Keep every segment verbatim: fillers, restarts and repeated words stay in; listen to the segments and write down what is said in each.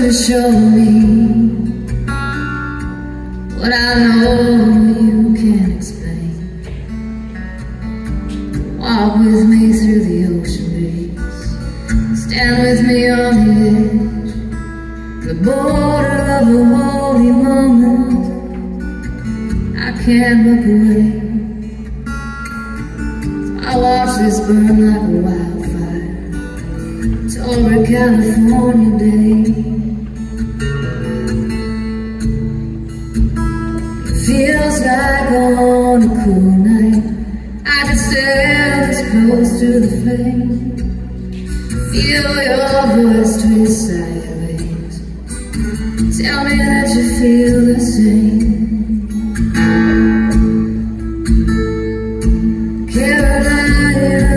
to show me what I know you can't explain. Walk with me through the ocean breeze, stand with me on the edge, the border of a holy moment. I can't look away, so I watch this burn like a wildfire. It's over a California day. Feels like on a cool night I could stand this close to the flame. Feel your voice twist sideways. Tell me that you feel the same. Carolina,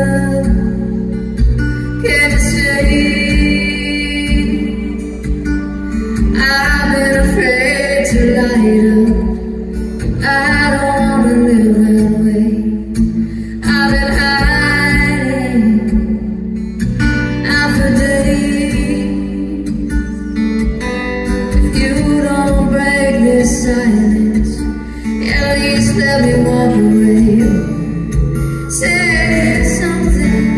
can you stay? I've been afraid to light up. I don't wanna live that way. I've been hiding out for days. If you don't break this silence, at least let me walk away. Say something.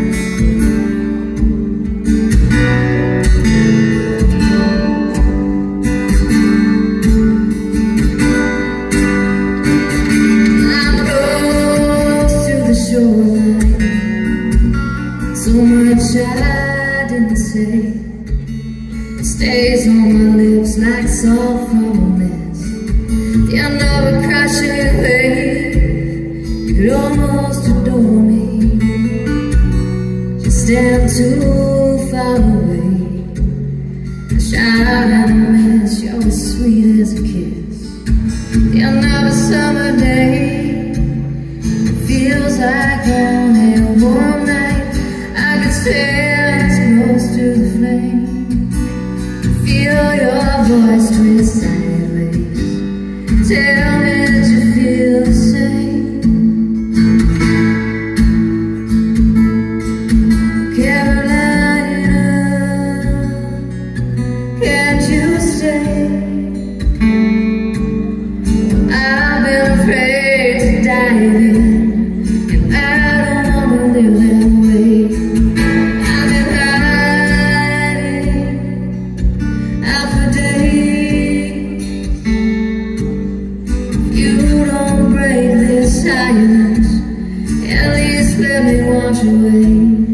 So much I didn't say, it stays on my lips like salt from a mist. The end of a crashing wave, you could almost adore me. Just stand too far away. I shout and a miss, you're as sweet as a kiss. The end of a summer day, it feels like only a warm night. I could stand as close to the flame. Feel your voice twist sideways. Tell me that you feel the same. Carolina, can't you stay? I've been afraid to dive in, and I don't wanna live that way. I've been hiding out for days. If you don't break this silence, at least let me wash away.